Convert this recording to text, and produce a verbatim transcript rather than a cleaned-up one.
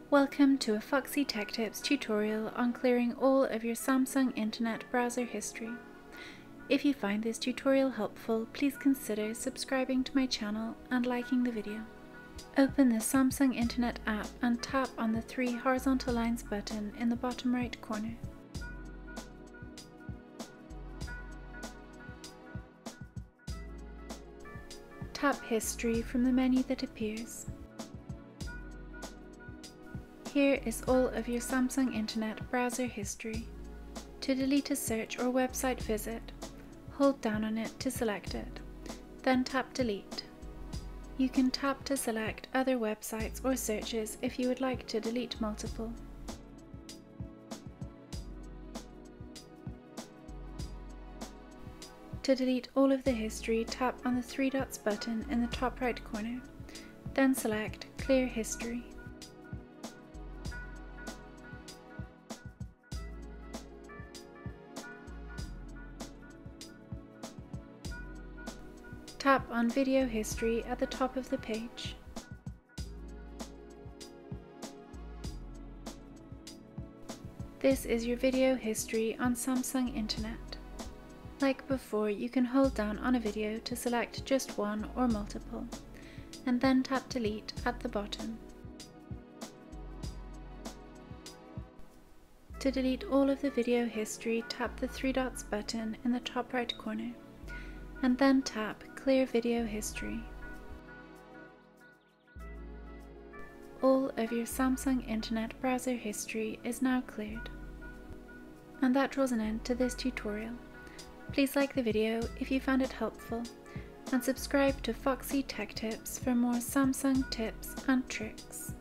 Welcome to a Foxy Tech Tips tutorial on clearing all of your Samsung Internet browser history. If you find this tutorial helpful, please consider subscribing to my channel and liking the video. Open the Samsung Internet app and tap on the three horizontal lines button in the bottom right corner. Tap History from the menu that appears. Here is all of your Samsung Internet browser history. To delete a search or website visit, hold down on it to select it, then tap Delete. You can tap to select other websites or searches if you would like to delete multiple. To delete all of the history, tap on the three dots button in the top right corner, then select Clear History. Tap on Video History at the top of the page. This is your video history on Samsung Internet. Like before, you can hold down on a video to select just one or multiple, and then tap Delete at the bottom. To delete all of the video history, tap the three dots button in the top right corner, and then tap Clear Video History. All of your Samsung Internet browser history is now cleared. And that draws an end to this tutorial. Please like the video if you found it helpful, and subscribe to Foxy Tech Tips for more Samsung tips and tricks.